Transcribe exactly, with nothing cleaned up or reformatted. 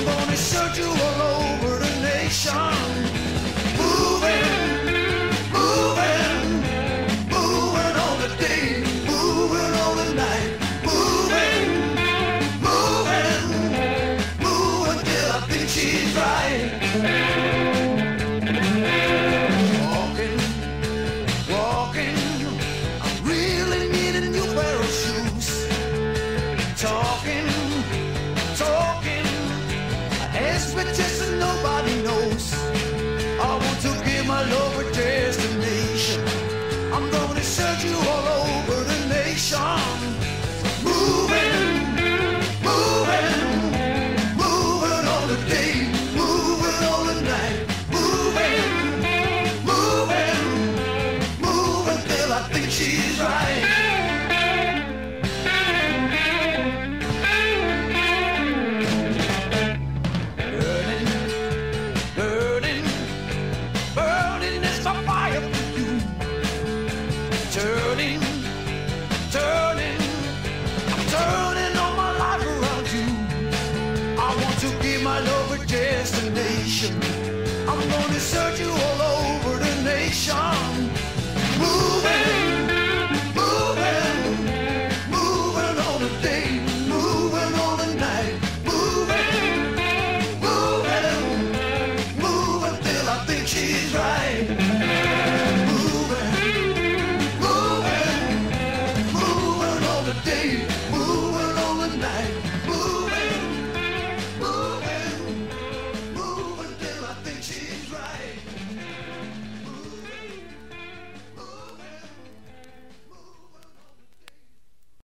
I'm gonna search you all over the nation. Moving, moving, moving all the day, moving all the night. Moving, moving, moving till I think she's right. Walking, walking, I'm really needing a new pair of shoes. Talking, talking, expectation nobody knows. I want to give my love a destination. I'm gonna search you all over the nation. Moving, moving, moving all the day, moving all the night. Moving, moving, moving till I think she's right. Turning, turning, I'm turning all my life around you. I want to give my love a destination. I'm gonna search you all over the nation.